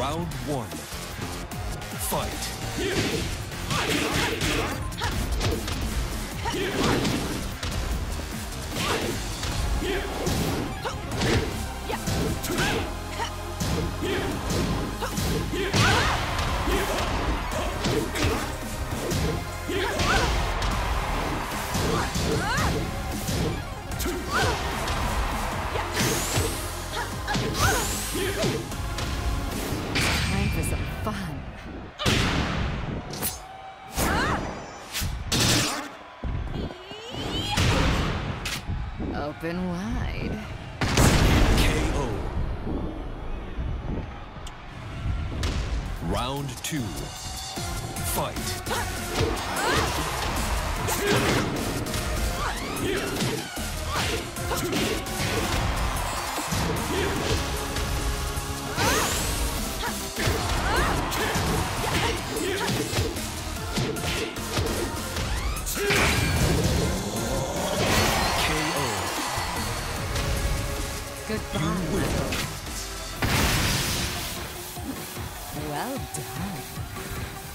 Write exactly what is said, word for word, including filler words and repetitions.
Round one. Fight. Time for some fun. Open wide. K O. Round two. Fight. Goodbye. Well done.